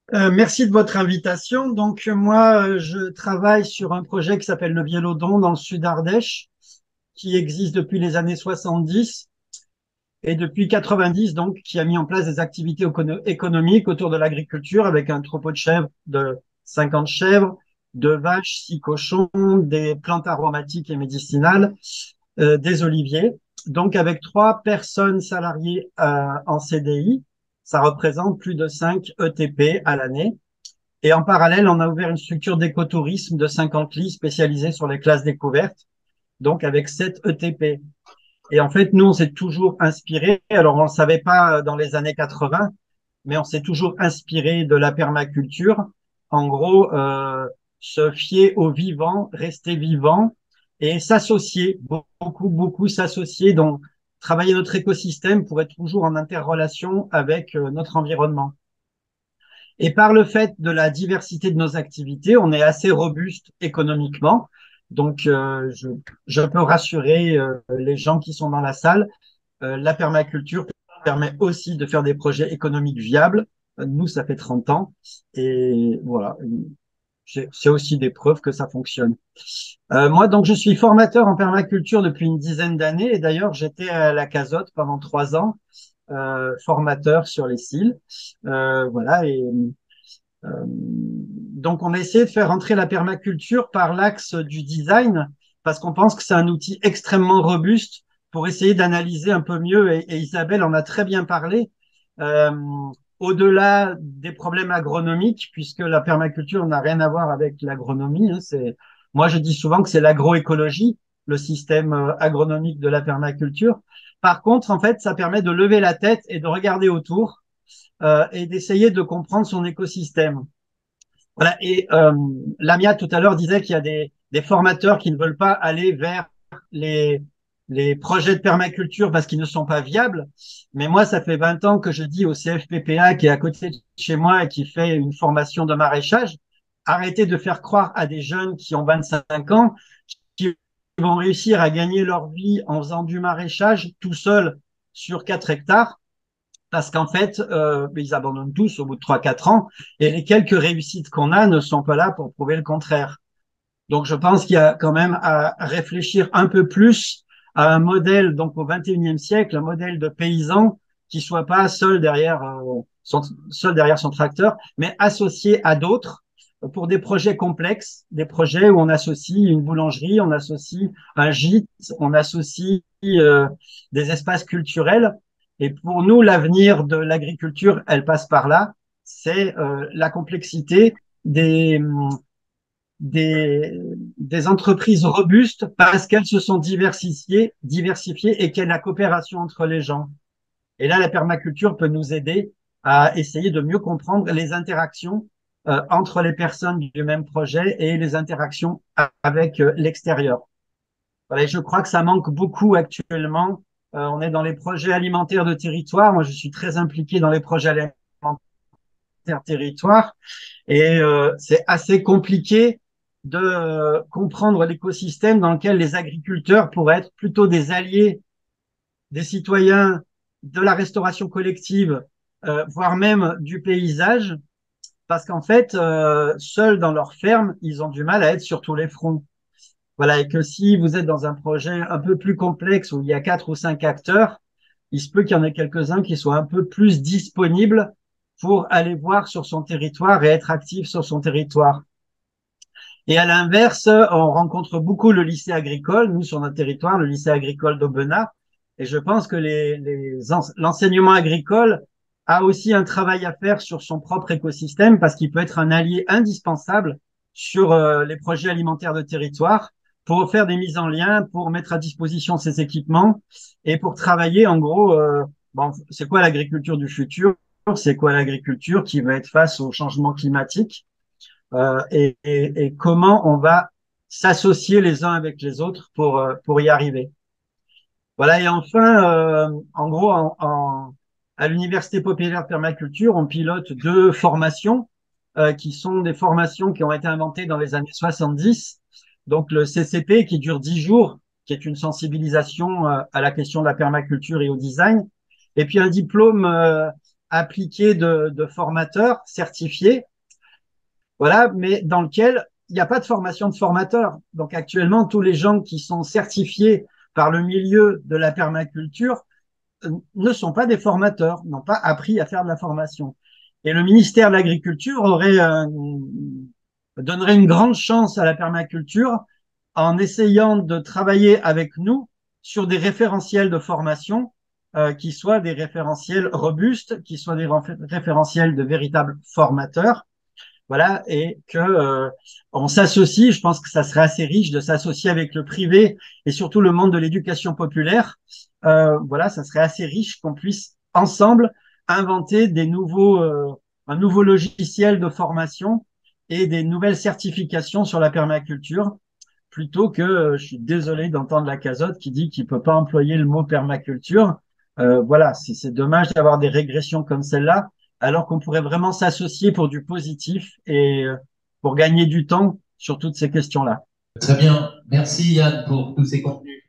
Merci de votre invitation. Donc moi, je travaille sur un projet qui s'appelle le Biélodon dans le sud Ardèche, qui existe depuis les années 70 et depuis 90, donc qui a mis en place des activités économiques autour de l'agriculture avec un troupeau de chèvres de 50 chèvres, de vaches, 6 cochons, des plantes aromatiques et médicinales, des oliviers. Donc avec 3 personnes salariées en CDI, ça représente plus de 5 ETP à l'année. Et en parallèle, on a ouvert une structure d'écotourisme de 50 lits spécialisée sur les classes découvertes, donc avec 7 ETP. Et en fait, nous, on s'est toujours inspiré. Alors, on ne le savait pas dans les années 80, mais on s'est toujours inspiré de la permaculture. En gros, se fier au vivant, rester vivant et s'associer, beaucoup s'associer, donc travailler notre écosystème pour être toujours en interrelation avec notre environnement. Et par le fait de la diversité de nos activités, on est assez robuste économiquement. Donc, je peux rassurer les gens qui sont dans la salle. La permaculture permet aussi de faire des projets économiques viables. Nous, ça fait 30 ans. Et voilà, c'est aussi des preuves que ça fonctionne. Moi, donc, je suis formateur en permaculture depuis une dizaine d'années. Et d'ailleurs, j'étais à la Cazotte pendant 3 ans, formateur sur les cils. Voilà, et donc, on a essayé de faire rentrer la permaculture par l'axe du design parce qu'on pense que c'est un outil extrêmement robuste pour essayer d'analyser un peu mieux. Et Isabelle en a très bien parlé. Euh, Au-delà des problèmes agronomiques, puisque la permaculture n'a rien à voir avec l'agronomie. Moi, je dis souvent que c'est l'agroécologie, le système agronomique de la permaculture. Par contre, en fait, ça permet de lever la tête et de regarder autour et d'essayer de comprendre son écosystème. Voilà. Et Lamia tout à l'heure disait qu'il y a des formateurs qui ne veulent pas aller vers les, les projets de permaculture parce qu'ils ne sont pas viables. Mais moi, ça fait 20 ans que je dis au CFPPA qui est à côté de chez moi et qui fait une formation de maraîchage, arrêtez de faire croire à des jeunes qui ont 25 ans qui vont réussir à gagner leur vie en faisant du maraîchage tout seul sur 4 hectares parce qu'en fait, ils abandonnent tous au bout de 3, 4 ans, et les quelques réussites qu'on a ne sont pas là pour prouver le contraire. Donc, je pense qu'il y a quand même à réfléchir un peu plus à un modèle, donc au XXIe siècle, un modèle de paysan qui soit pas seul derrière son tracteur, mais associé à d'autres pour des projets complexes, des projets où on associe une boulangerie, on associe un gîte, on associe des espaces culturels. Et pour nous, l'avenir de l'agriculture, elle passe par là. C'est la complexité des, des, des entreprises robustes parce qu'elles se sont diversifiées et qu'il y a la coopération entre les gens. Et là, la permaculture peut nous aider à essayer de mieux comprendre les interactions entre les personnes du même projet et les interactions avec l'extérieur. Voilà, et je crois que ça manque beaucoup actuellement. On est dans les projets alimentaires de territoire. Moi, je suis très impliqué dans les projets alimentaires territoire. Et c'est assez compliqué de comprendre l'écosystème dans lequel les agriculteurs pourraient être plutôt des alliés des citoyens, de la restauration collective, voire même du paysage, parce qu'en fait, seuls dans leur ferme, ils ont du mal à être sur tous les fronts. Voilà, et que si vous êtes dans un projet un peu plus complexe où il y a 4 ou 5 acteurs, il se peut qu'il y en ait quelques-uns qui soient un peu plus disponibles pour aller voir sur son territoire et être actifs sur son territoire. Et à l'inverse, on rencontre beaucoup le lycée agricole, nous sur notre territoire, le lycée agricole d'Aubenas. Et je pense que l'enseignement agricole a aussi un travail à faire sur son propre écosystème parce qu'il peut être un allié indispensable sur les projets alimentaires de territoire pour faire des mises en lien, pour mettre à disposition ces équipements et pour travailler en gros, bon, c'est quoi l'agriculture du futur? C'est quoi l'agriculture qui va être face au changement climatique? Et comment on va s'associer les uns avec les autres pour y arriver. Voilà, et enfin, en gros, à l'Université populaire de permaculture, on pilote 2 formations qui sont des formations qui ont été inventées dans les années 70. Donc le CCP qui dure 10 jours, qui est une sensibilisation à la question de la permaculture et au design. Et puis un diplôme appliqué de formateurs certifiés, voilà, mais dans lequel il n'y a pas de formation de formateur. Donc actuellement, tous les gens qui sont certifiés par le milieu de la permaculture ne sont pas des formateurs, n'ont pas appris à faire de la formation. Et le ministère de l'Agriculture donnerait une grande chance à la permaculture en essayant de travailler avec nous sur des référentiels de formation qui soient des référentiels robustes, qui soient des référentiels de véritables formateurs. Voilà, et que on s'associe. Je pense que ça serait assez riche de s'associer avec le privé et surtout le monde de l'éducation populaire. Voilà, ça serait assez riche qu'on puisse ensemble inventer un nouveau logiciel de formation et des nouvelles certifications sur la permaculture, plutôt que, je suis désolé d'entendre la Cazotte qui dit qu'il peut pas employer le mot permaculture. Voilà, c'est dommage d'avoir des régressions comme celle-là, alors qu'on pourrait vraiment s'associer pour du positif et pour gagner du temps sur toutes ces questions-là. Très bien. Merci Yann pour tous ces contenus.